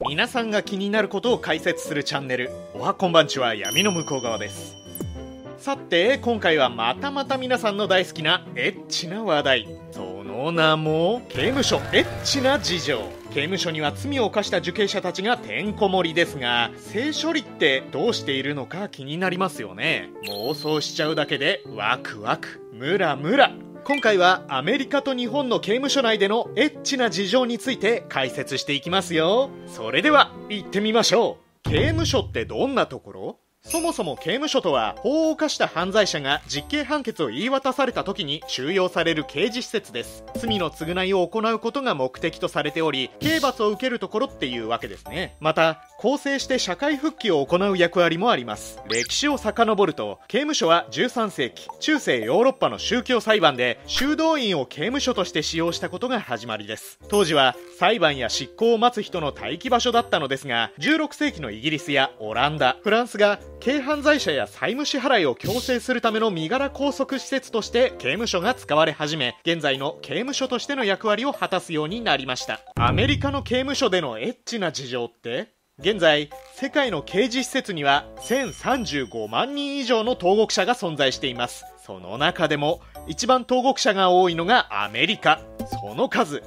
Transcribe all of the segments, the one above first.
皆さんが気になることを解説するチャンネル、おはこんばんちは、闇の向こう側です。さて今回はまた皆さんの大好きなエッチな話題、その名も刑務所エッチな事情。刑務所には罪を犯した受刑者たちがてんこ盛りですが、性処理ってどうしているのか気になりますよね。妄想しちゃうだけでワクワクムラムラ。今回はアメリカと日本の刑務所内でのエッチな事情について解説していきますよ。それでは行ってみましょう。刑務所ってどんなところ？そもそも刑務所とは、法を犯した犯罪者が実刑判決を言い渡された時に収容される刑事施設です。罪の償いを行うことが目的とされており、刑罰を受けるところっていうわけですね。また更生して社会復帰を行う役割もあります。歴史を遡ると、刑務所は13世紀中世ヨーロッパの宗教裁判で修道院を刑務所として使用したことが始まりです。当時は裁判や執行を待つ人の待機場所だったのですが、16世紀のイギリスやオランダ、フランスが軽犯罪者や債務支払いを強制するための身柄拘束施設として刑務所が使われ始め、現在の刑務所としての役割を果たすようになりました。アメリカの刑務所でのエッチな事情って、現在世界の刑事施設には1035万人以上の投獄者が存在しています。その中でも一番投獄者が多いのがアメリカ。その数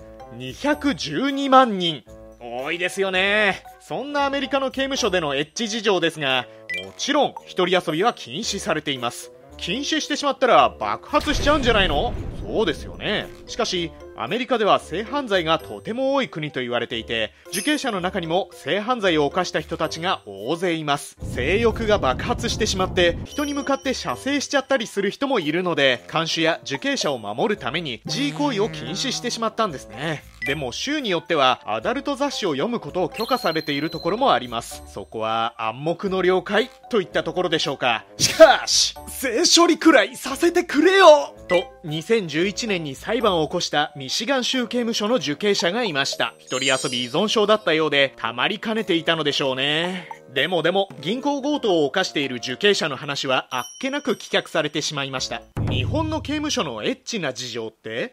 212万人。多いですよね。そんなアメリカの刑務所でのエッチ事情ですが、もちろん一人遊びは禁止されています。禁止してしまったら爆発しちゃうんじゃないの？そうですよね。しかしアメリカでは性犯罪がとても多い国と言われていて、受刑者の中にも性犯罪を犯した人たちが大勢います。性欲が爆発してしまって人に向かって射精しちゃったりする人もいるので、看守や受刑者を守るために自慰行為を禁止してしまったんですね。でも州によってはアダルト雑誌を読むことを許可されているところもあります。そこは暗黙の了解といったところでしょうか。しかし性処理くらいさせてくれよと2011年に裁判を起こしたミシガン州刑務所の受刑者がいました。一人遊び依存症だったようで、たまりかねていたのでしょうね。でも銀行強盗を犯している受刑者の話はあっけなく棄却されてしまいました。日本の刑務所のエッチな事情って？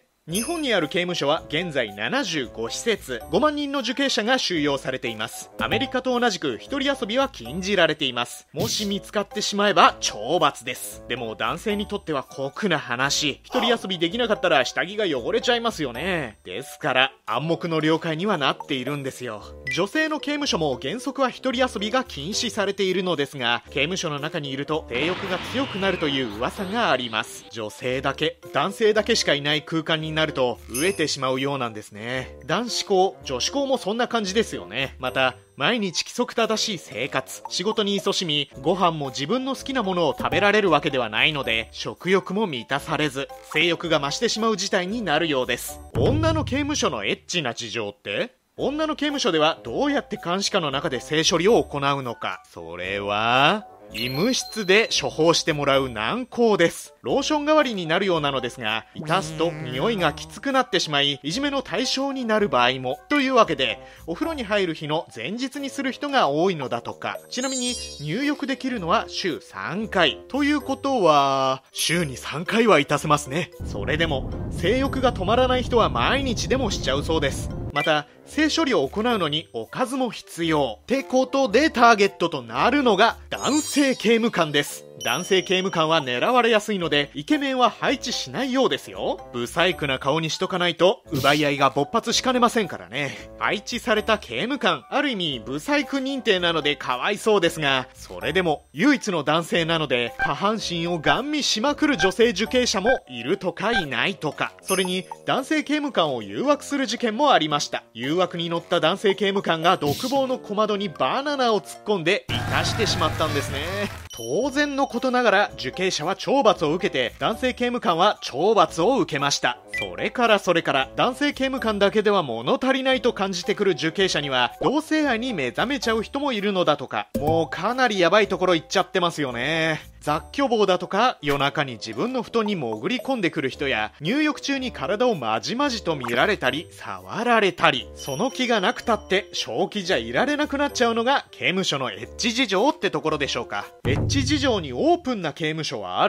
日本にある刑務所は現在75施設、5万人の受刑者が収容されています。アメリカと同じく一人遊びは禁じられています。もし見つかってしまえば懲罰です。でも男性にとっては酷な話、一人遊びできなかったら下着が汚れちゃいますよね。ですから暗黙の了解にはなっているんですよ。女性の刑務所も原則は一人遊びが禁止されているのですが、刑務所の中にいると性欲が強くなるという噂があります。女性だけ、男性だけしかいない空間になると飢えてしまうようなんですね。男子校、女子校もそんな感じですよね。また毎日規則正しい生活、仕事に勤しみ、ご飯も自分の好きなものを食べられるわけではないので、食欲も満たされず性欲が増してしまう事態になるようです。女の刑務所のエッチな事情って？女の刑務所ではどうやって監視下の中で性処理を行うのか。それは医務室で処方してもらう軟膏です。ローション代わりになるようなのですが、致すと匂いがきつくなってしまい、いじめの対象になる場合も。というわけで、お風呂に入る日の前日にする人が多いのだとか。ちなみに入浴できるのは週3回。ということは週に3回は致せますね。それでも性欲が止まらない人は毎日でもしちゃうそうです。また性処理を行うのにおかずも必要ってことで、ターゲットとなるのが男性刑務官です。男性刑務官は狙われやすいので、イケメンは配置しないようですよ。ブサイクな顔にしとかないと奪い合いが勃発しかねませんからね。配置された刑務官、ある意味ブサイク認定なのでかわいそうですが、それでも唯一の男性なので下半身をガン見しまくる女性受刑者もいるとかいないとか。それに男性刑務官を誘惑する事件もありました。誘惑に乗った男性刑務官が独房の小窓にバナナを突っ込んで生かしてしまったんですね。当然のことながら受刑者は懲罰を受けて、男性刑務官は懲罰を受けました。それから男性刑務官だけでは物足りないと感じてくる受刑者には、同性愛に目覚めちゃう人もいるのだとか。もうかなりヤバいところ行っちゃってますよね。雑居房だとか、夜中に自分の布団に潜り込んでくる人や、入浴中に体をまじまじと見られたり触られたり、その気がなくたって正気じゃいられなくなっちゃうのが刑務所のエッチ事情ってところでしょうか。エッチ事情にオープンな刑務所はある？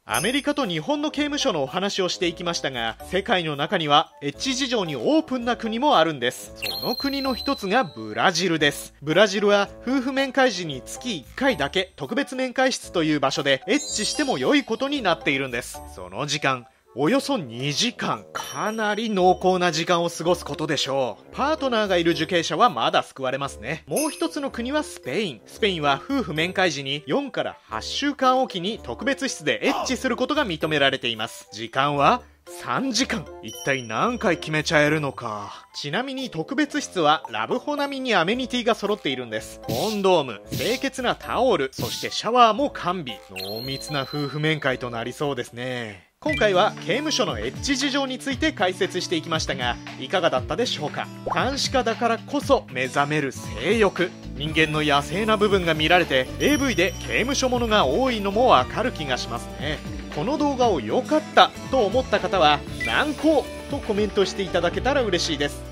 アメリカと日本の刑務所のお話をしていきましたが、世界の中にはエッチ事情にオープンな国もあるんです。その国の一つがブラジルです。ブラジルは夫婦面会時に月1回だけ特別面会室という場所でエッチしても良いことになっているんです。その時間およそ2時間、かなり濃厚な時間を過ごすことでしょう。パートナーがいる受刑者はまだ救われますね。もう一つの国はスペイン。スペインは夫婦面会時に4から8週間おきに特別室でエッチすることが認められています。時間は3時間。一体何回決めちゃえるのか。ちなみに特別室はラブホ並みにアメニティが揃っているんです。コンドーム、清潔なタオル、そしてシャワーも完備。濃密な夫婦面会となりそうですね。今回は刑務所のエッチ事情について解説していきましたが、いかがだったでしょうか。監視下だからこそ目覚める性欲、人間の野生な部分が見られて AV で刑務所ものが多いのもわかる気がしますね。この動画を良かったと思った方は難航とコメントしていただけたら嬉しいです。